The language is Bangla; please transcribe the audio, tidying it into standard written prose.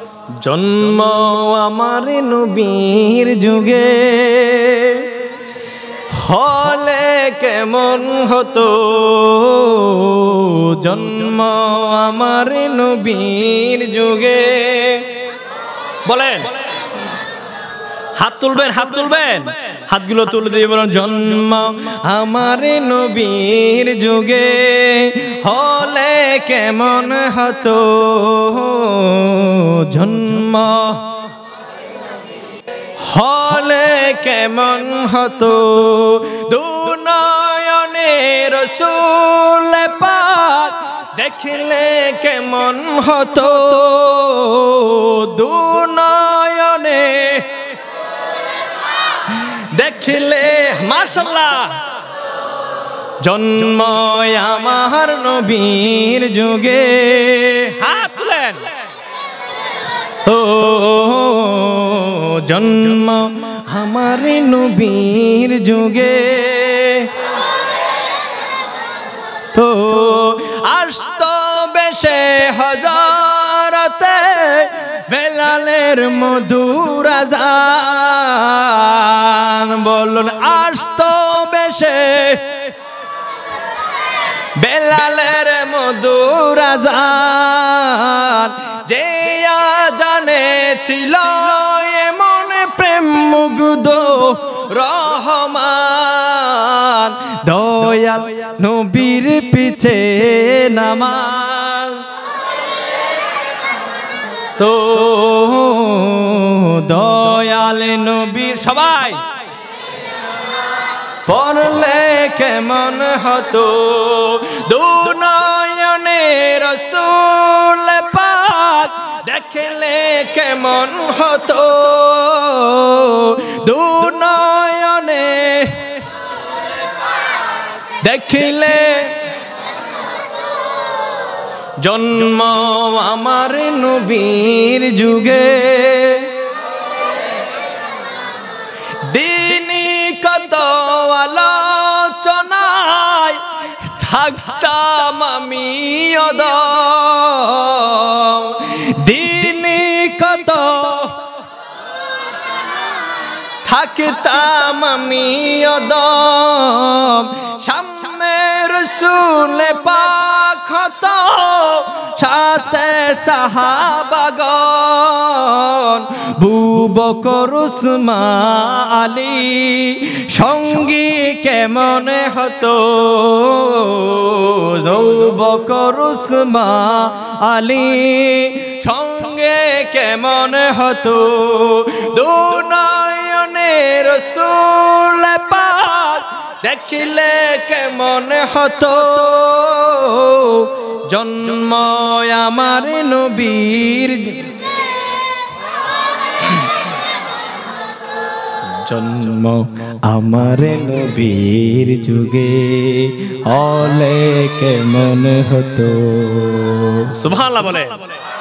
জন্ম আমার নবীর যুগে হলে কেমন হতো, জন্ম আমার নবীর যুগে। বলেন, হাত তুলবেন, হাত তুলবেন, হাতগুলো তুলে দিয়ে বলেন, জন্ম আমার নবীর যুগে হলে কেমন হতো, জন্ম হলে কেমন হতো, দুনয়নে রাসূল পাক দেখলে কেমন হতো, দুনয়নে দেখলে। মাশাআল্লাহ। জন্ম আমার নবীর যুগে, হাত তুলেন। ও জন্ম আমার নবীর যুগে তো আসতো বেশে হযরতে বেলালের মধুর আযান। বলুন, আসতো বেশে বেলালের মধুর আযান, যে আযানে ছিল এমন প্রেম মুগ্ধ রহমান, দয়াল নবীর পিছে নামাজ তো দয়াল নবীর সবাই পড়লে কেমন হতো, দুনয়নে রাসূল পাক দেখলে কেমন হতো, দুনয়নে দেখলে। জন্ম আমার নবীর যুগে দিনী কত আলোচনায় থাকতাম আমি অদম, দিনী কত থাকতাম আমি অদম, সামনে রাসূল পাক হতো সাথে সাহাবাগণ, আবু বকর উসমান আলী সঙ্গী কেমন হতো, আবু বকর উসমান আলী সঙ্গে কেমন হতো, দুনয়নে রাসূল পাক দেখলে কেমন হতো, জন্ম আমার নবীর জন্ম আমার নবীর যুগে হলে কেমন হতো। সুবহানাল্লাহ বলে।